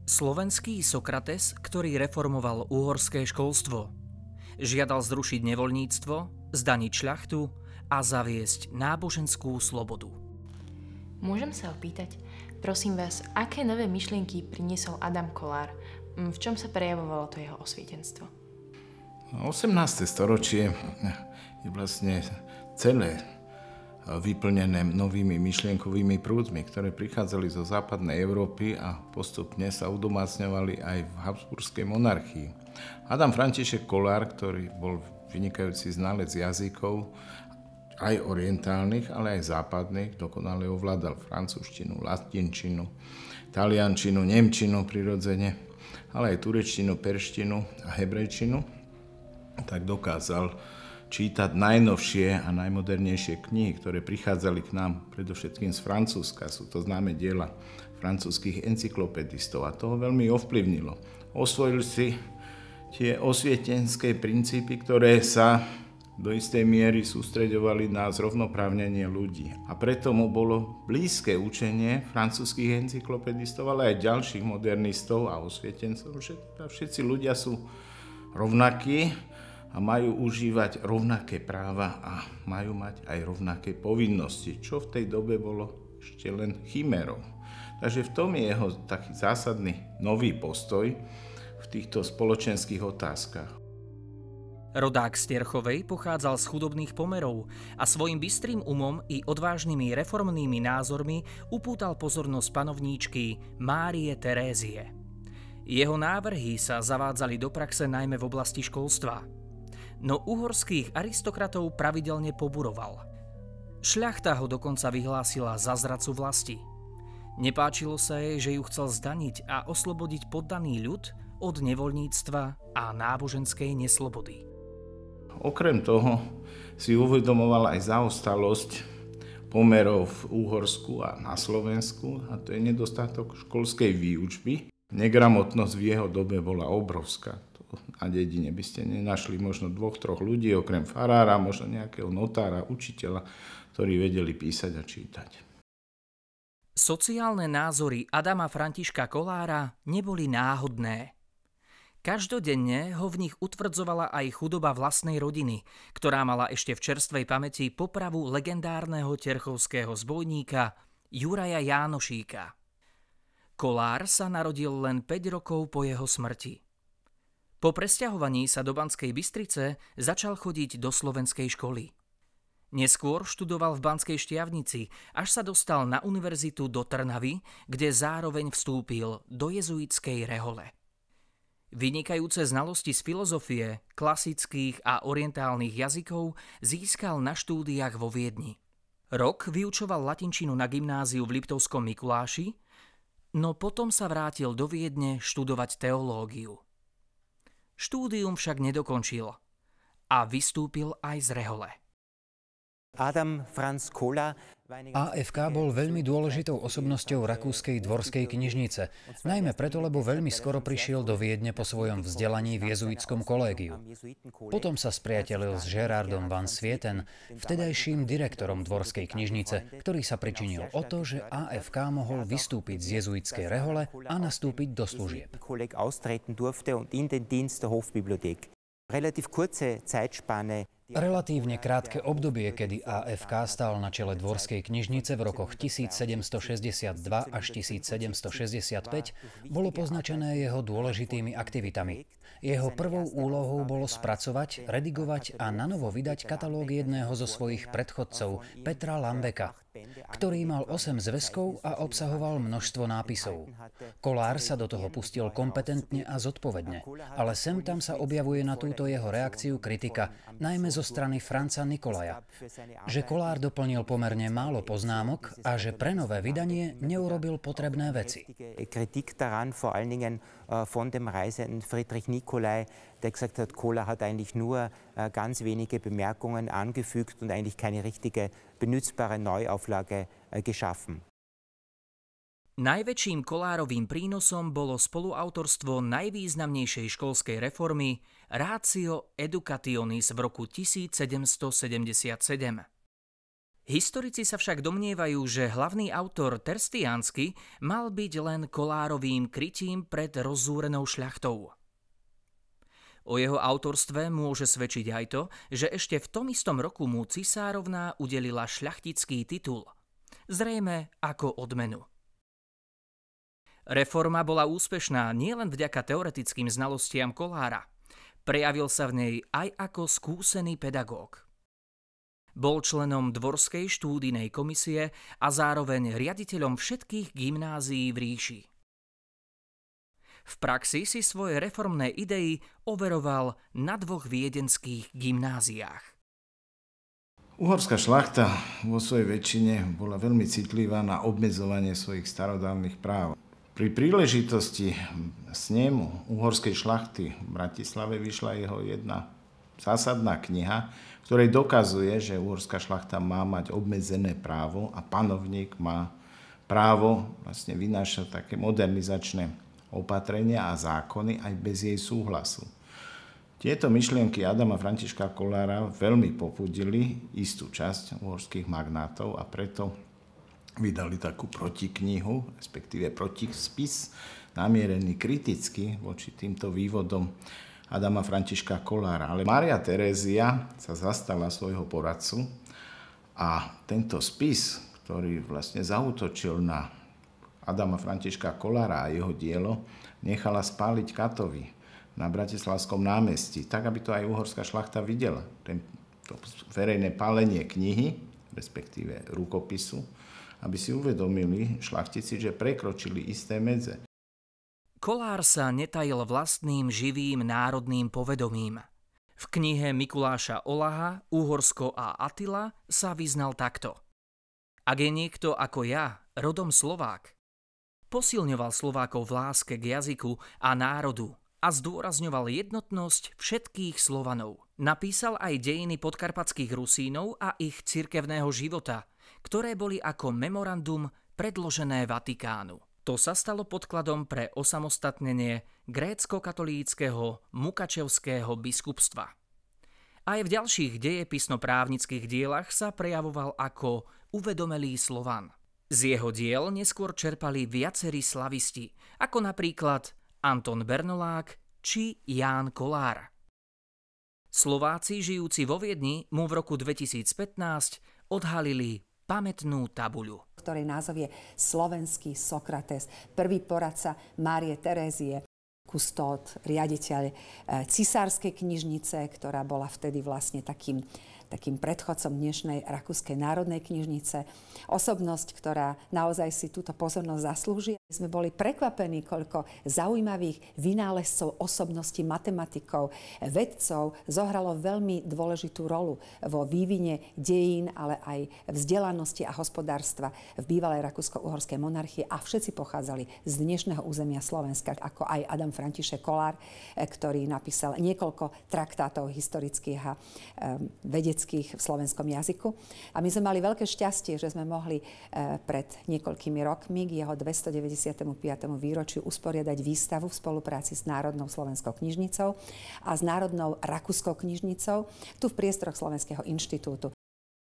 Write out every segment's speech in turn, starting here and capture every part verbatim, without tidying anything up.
Slovenský Sokrates, ktorý reformoval uhorské školstvo. Žiadal zrušiť nevoľníctvo, zdaniť šľachtu a zaviesť náboženskú slobodu. Môžem sa opýtať, prosím vás, aké nové myšlienky priniesol Adam Kolár? V čom sa prejavovalo to jeho osvietenstvo? osemnáste storočie je vlastne celé vyplnené novými myšlienkovými prúdmi, ktoré prichádzali zo západnej Európy a postupne sa udomácňovali aj v Habsburskej monarchii. Adam František Kolár, ktorý bol vynikajúci znalec jazykov, aj orientálnych, ale aj západných, dokonale ovládal francúzštinu, latinčinu, taliančinu, nemčinu prirodzene, ale aj turečtinu, perštinu a hebrejčinu, tak dokázal čítať najnovšie a najmodernejšie knihy, ktoré prichádzali k nám predovšetkým z Francúzska. Sú to známe diela francúzskych encyklopedistov a toho veľmi ovplyvnilo. Osvojil si tie osvietenské princípy, ktoré sa do istej miery sústreďovali na zrovnoprávnenie ľudí. A preto mu bolo blízke učenie francúzskych encyklopedistov, ale aj ďalších modernistov a osvietencov, že všetci ľudia sú rovnakí a majú užívať rovnaké práva a majú mať aj rovnaké povinnosti, čo v tej dobe bolo ešte len chimérou. Takže v tom je jeho taký zásadný nový postoj v týchto spoločenských otázkach. Rodák z Terchovej pochádzal z chudobných pomerov a svojim bystrým umom i odvážnymi reformnými názormi upútal pozornosť panovníčky Márie Terézie. Jeho návrhy sa zavádzali do praxe najmä v oblasti školstva. No uhorských aristokratov pravidelne poburoval. Šľachta ho dokonca vyhlásila za zradcu vlasti. Nepáčilo sa jej, že ju chcel zdaniť a oslobodiť poddaný ľud od nevoľníctva a náboženskej neslobody. Okrem toho si uvedomoval aj zaostalosť pomerov v Úhorsku a na Slovensku, a to je nedostatok školskej výučby. Negramotnosť v jeho dobe bola obrovská. Na dedine by ste nenašli možno dvoch, troch ľudí, okrem farára, možno nejakého notára, učiteľa, ktorí vedeli písať a čítať. Sociálne názory Adama Františka Kolára neboli náhodné. Každodenne ho v nich utvrdzovala aj chudoba vlastnej rodiny, ktorá mala ešte v čerstvej pamäti popravu legendárneho terchovského zbojníka Juraja Jánošíka. Kolár sa narodil len päť rokov po jeho smrti. Po presťahovaní sa do Banskej Bystrice začal chodiť do slovenskej školy. Neskôr študoval v Banskej Štiavnici, až sa dostal na univerzitu do Trnavy, kde zároveň vstúpil do jezuitskej rehole. Vynikajúce znalosti z filozofie, klasických a orientálnych jazykov získal na štúdiách vo Viedni. Rok vyučoval latinčinu na gymnáziu v Liptovskom Mikuláši, no potom sa vrátil do Viedne študovať teológiu. Štúdium však nedokončil a vystúpil aj z rehole. Adam Franz Kolár á ef ká bol veľmi dôležitou osobnosťou rakúskej dvorskej knižnice, najmä preto, lebo veľmi skoro prišiel do Viedne po svojom vzdelaní v jezuitskom kolégiu. Potom sa spriatelil s Gerardom van Swieten, vtedajším direktorom dvorskej knižnice, ktorý sa pričinil o to, že á ef ká mohol vystúpiť z jezuitskej rehole a nastúpiť do služieb. Relatívne krátke obdobie, kedy á ef ká stál na čele dvorskej knižnice v rokoch tisícsedemstošesťdesiatdva až tisícsedemstošesťdesiatpäť, bolo poznačené jeho dôležitými aktivitami. Jeho prvou úlohou bolo spracovať, redigovať a nanovo vydať katalóg jedného zo svojich predchodcov, Petra Lambeka, ktorý mal osem zväzkov a obsahoval množstvo nápisov. Kolár sa do toho pustil kompetentne a zodpovedne, ale sem tam sa objavuje na túto jeho reakciu kritika, najmä zo strany Franza Nikolaja, že Kolár doplnil pomerne málo poznámok a že pre nové vydanie neurobil potrebné veci. Kritik daran vor allen Dingen von dem Reisenden Friedrich Nicolai, der gesagt hat, Kolár hat eigentlich nur ganz wenige Bemerkungen angefügt und eigentlich keine richtige benutzbare Neuauflage geschaffen. Najväčším Kolárovým prínosom bolo spoluautorstvo najvýznamnejšej školskej reformy Ratio Educationis v roku tisícsedemstosedemdesiatsedem. Historici sa však domnievajú, že hlavný autor Terstiánsky mal byť len Kolárovým krytím pred rozzúrenou šľachtou. O jeho autorstve môže svedčiť aj to, že ešte v tom istom roku mu cisárovná udelila šľachtický titul, zrejme ako odmenu. Reforma bola úspešná nielen vďaka teoretickým znalostiam Kolára, prejavil sa v nej aj ako skúsený pedagóg. Bol členom Dvorskej štúdijnej komisie a zároveň riaditeľom všetkých gymnázií v ríši. V praxi si svoje reformné idei overoval na dvoch viedenských gymnáziách. Uhorská šľachta vo svojej väčšine bola veľmi citlivá na obmedzovanie svojich starodávnych práv. Pri príležitosti snemu uhorskej šľachty v Bratislave vyšla jeho jedna zásadná kniha, v ktorej dokazuje, že uhorská šľachta má mať obmedzené právo a panovník má právo vlastne vynášať také modernizačné opatrenia a zákony aj bez jej súhlasu. Tieto myšlienky Adama Františka Kolára veľmi popudili istú časť uhorských magnátov a preto vydali takú protiknihu, respektíve protispis, namierený kriticky voči týmto vývodom Adama Františka Kolára. Ale Mária Terézia sa zastala svojho poradcu a tento spis, ktorý vlastne zaútočil na Adama Františka Kolára a jeho dielo, nechala spáliť Katovi na Bratislavskom námestí, tak aby to aj uhorská šľachta videla. To verejné pálenie knihy, respektíve rukopisu, aby si uvedomili šľachtici, že prekročili isté medze. Kolár sa netajil vlastným živým národným povedomím. V knihe Mikuláša Olaha Uhorsko a Attila sa vyznal takto. Ak je niekto ako ja, rodom Slovák, posilňoval Slovákov v láske k jazyku a národu a zdôrazňoval jednotnosť všetkých Slovanov. Napísal aj dejiny podkarpatských Rusínov a ich cirkevného života, ktoré boli ako memorandum predložené Vatikánu. To sa stalo podkladom pre osamostatnenie grécko-katolíckeho mukačevského biskupstva. Aj v ďalších dejepisno-právnických dielach sa prejavoval ako uvedomelý Slovan. Z jeho diel neskôr čerpali viacerí slavisti, ako napríklad Anton Bernolák či Ján Kolár. Slováci žijúci vo Viedni mu v roku dvetisícpätnásť odhalili pamätnú tabuľu, ktorej názov je Slovenský Sokrates, prvý poradca Márie Terézie, kustód, riaditeľ cisárskej knižnice, ktorá bola vtedy vlastne takým takým predchodcom dnešnej Rakúskej národnej knižnice. Osobnosť, ktorá naozaj si túto pozornosť zaslúži. Sme boli prekvapení, koľko zaujímavých vynálezcov, osobností, matematikov, vedcov zohralo veľmi dôležitú rolu vo vývine dejín, ale aj vzdelanosti a hospodárstva v bývalej rakúsko-uhorskej monarchii a všetci pochádzali z dnešného územia Slovenska, ako aj Adam František Kolár, ktorý napísal niekoľko traktátov historických a vedeckých v slovenskom jazyku. A my sme mali veľké šťastie, že sme mohli pred niekoľkými rokmi k jeho dvestodeväťdesiatemu piatemu výročiu usporiadať výstavu v spolupráci s Národnou slovenskou knižnicou a s Národnou rakúskou knižnicou tu v priestoroch Slovenského inštitútu.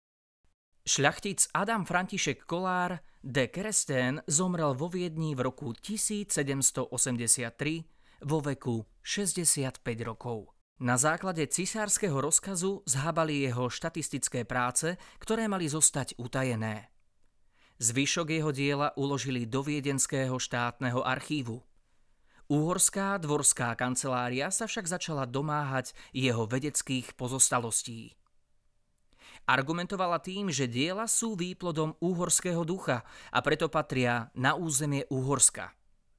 Šľachtic Adam František Kolár de Kerestén zomrel vo Viedni v roku tisícsedemstoosemdesiattri vo veku šesťdesiatpäť rokov. Na základe cisárskeho rozkazu zhabali jeho štatistické práce, ktoré mali zostať utajené. Zvyšok jeho diela uložili do Viedenského štátneho archívu. Uhorská dvorská kancelária sa však začala domáhať jeho vedeckých pozostalostí. Argumentovala tým, že diela sú výplodom uhorského ducha a preto patria na územie Uhorska.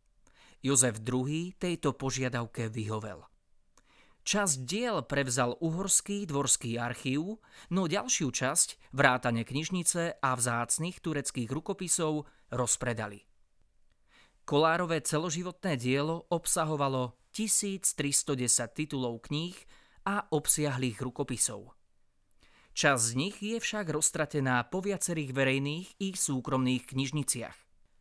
Jozef druhý. Tejto požiadavke vyhovel. Časť diel prevzal Uhorský dvorský archív, no ďalšiu časť, vrátane knižnice a vzácnych tureckých rukopisov, rozpredali. Kolárové celoživotné dielo obsahovalo tisíctristodesať titulov kníh a obsiahlých rukopisov. Časť z nich je však roztratená po viacerých verejných i súkromných knižniciach.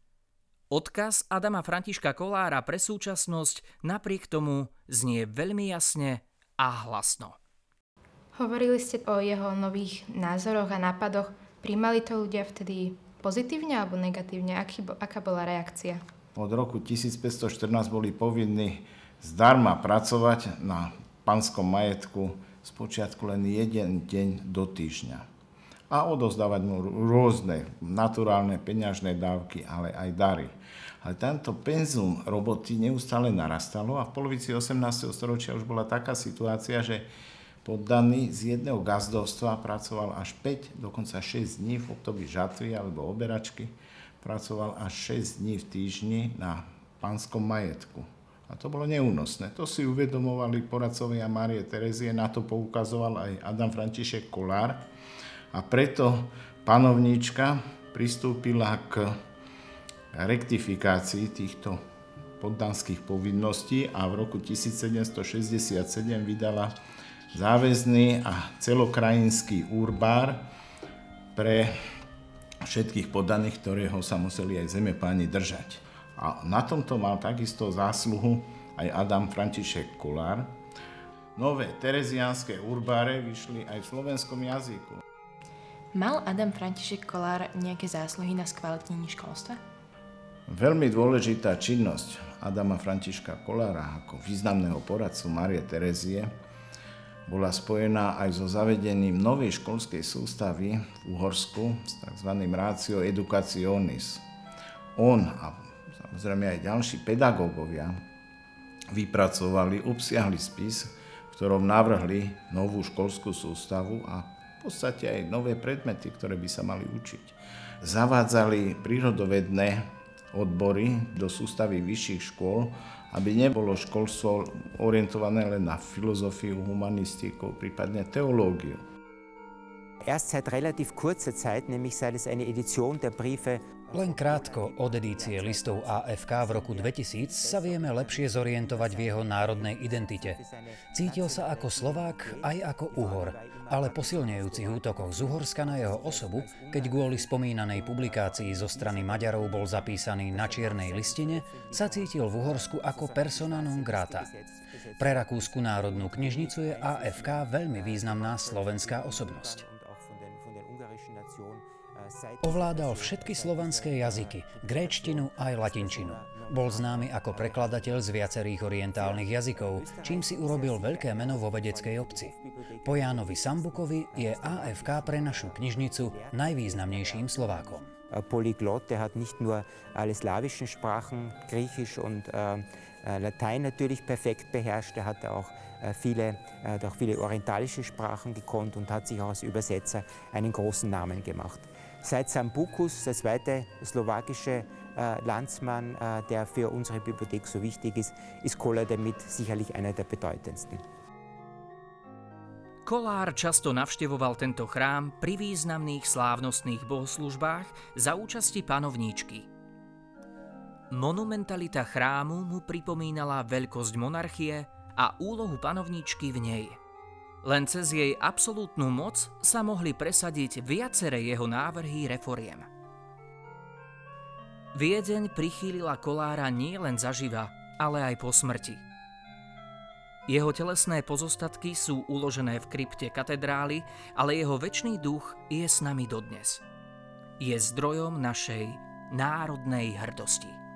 Odkaz Adama Františka Kolára pre súčasnosť napriek tomu znie veľmi jasne a hlasno. Hovorili ste o jeho nových názoroch a nápadoch. Príjmali to ľudia vtedy pozitívne alebo negatívne? Aký, aká bola reakcia? Od roku tisícpäťstoštrnásť boli povinní zdarma pracovať na panskom majetku spočiatku len jeden deň do týždňa. A odovzdávať mu rôzne naturálne peňažné dávky, ale aj dary. Ale tento penzum roboty neustále narastalo a v polovici osemnásteho storočia už bola taká situácia, že poddaný z jedného gazdovstva pracoval až päť, dokonca šesť dní v období žatvy alebo oberačky. Pracoval až šesť dní v týždni na panskom majetku. A to bolo neúnosné. To si uvedomovali poradcovia Márie Terezie, na to poukazoval aj Adam František Kollár. A preto panovníčka pristúpila k rektifikácii týchto poddanských povinností a v roku tisícsedemstošesťdesiatsedem vydala záväzný a celokrajinský urbár pre všetkých poddaných, ktorého sa museli aj zemepáni držať. A na tomto mal takisto zásluhu aj Adam František Kollár. Nové tereziánske urbáre vyšli aj v slovenskom jazyku. Mal Adam František Kollár nejaké zásluhy na skvalitnenie školstva? Veľmi dôležitá činnosť Adama Františka Kollára ako významného poradcu Márie Terezie bola spojená aj so zavedením novej školskej sústavy v Uhorsku s tzv. Ratio educationis. On a samozrejme aj ďalší pedagógovia vypracovali obsiahly spis, v ktorom navrhli novú školskú sústavu a v podstate aj nové predmety, ktoré by sa mali učiť. Zavádzali prírodovedné odbory do sústavy vyšších škôl, aby nebolo školstvo orientované len na filozofiu, humanistiku, prípadne teológiu. Erst seit relativ kurzer Zeit, nämlich seit es eine Edition der Briefe Len krátko od edície listov á ef ká v roku dvetisíc sa vieme lepšie zorientovať v jeho národnej identite. Cítil sa ako Slovák aj ako Uhor, ale po silnejúcich útokoch z Uhorska na jeho osobu, keď kvôli spomínanej publikácii zo strany Maďarov bol zapísaný na čiernej listine, sa cítil v Uhorsku ako persona non grata. Pre Rakúsku národnú knižnicu je á ef ká veľmi významná slovenská osobnosť. Ovládal všetky slovanské jazyky, gréčtinu aj latinčinu. Bol známy ako prekladateľ z viacerých orientálnych jazykov, čím si urobil veľké meno vo vedeckej obci. Po Jánovi Sambukovi je á ef ká pre našu knižnicu najvýznamnejším Slovákom. Polyglot, der hat nicht nur alle slawischen Sprachen, Griechisch und äh, Latein natürlich perfekt beherrscht, er hat auch äh, viele, äh, auch viele orientalische Sprachen gekonnt und hat sich auch als Übersetzer einen großen Namen gemacht. Seit Sambucus, der zweite slowakische äh, Landsmann, äh, der für unsere Bibliothek so wichtig ist, ist Kollár damit sicherlich einer der bedeutendsten. Kollár často navštevoval tento chrám pri významných slávnostných bohoslužbách za účasti panovníčky. Monumentalita chrámu mu pripomínala veľkosť monarchie a úlohu panovníčky v nej. Len cez jej absolútnu moc sa mohli presadiť viaceré jeho návrhy reforiem. Viedeň prichýlila Kollára nie len zaživa, ale aj po smrti. Jeho telesné pozostatky sú uložené v krypte katedrály, ale jeho večný duch je s nami dodnes. Je zdrojom našej národnej hrdosti.